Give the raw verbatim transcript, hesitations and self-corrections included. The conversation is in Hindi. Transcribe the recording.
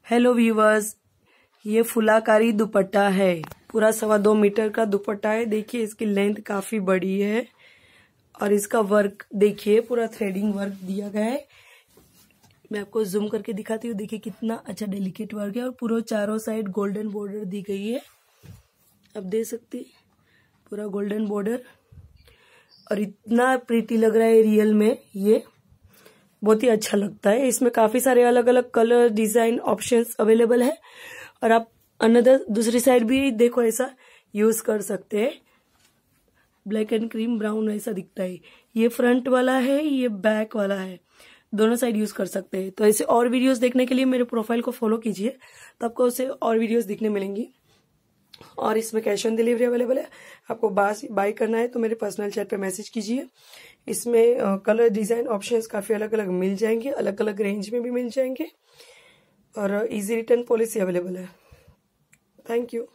हेलो व्यूवर्स, ये फुलाकारी दुपट्टा है। पूरा सवा दो मीटर का दुपट्टा है। देखिए इसकी लेंथ काफी बड़ी है और इसका वर्क देखिए, पूरा थ्रेडिंग वर्क दिया गया है। मैं आपको जूम करके दिखाती हूँ। देखिए कितना अच्छा डेलिकेट वर्क है और पूरा चारों साइड गोल्डन बॉर्डर दी गई है। आप देख सकते पूरा गोल्डन बॉर्डर, और इतना प्रीटी लग रहा है रियल में। ये बहुत ही अच्छा लगता है। इसमें काफी सारे अलग अलग कलर, डिजाइन, ऑप्शंस अवेलेबल है। और आप अनदर दूसरी साइड भी देखो ऐसा यूज कर सकते हैं। ब्लैक एंड क्रीम ब्राउन ऐसा दिखता है। ये फ्रंट वाला है, ये बैक वाला है, दोनों साइड यूज कर सकते हैं। तो ऐसे और वीडियोस देखने के लिए मेरे प्रोफाइल को फॉलो कीजिए, तो आपको उससे और वीडियोस दिखने मिलेंगी। और इसमें कैश ऑन डिलीवरी अवेलेबल है। आपको बास बाय करना है तो मेरे पर्सनल चैट पे मैसेज कीजिए। इसमें कलर, डिजाइन, ऑप्शंस काफी अलग अलग मिल जाएंगे, अलग अलग रेंज में भी मिल जाएंगे, और इजी रिटर्न पॉलिसी अवेलेबल है। Thank you.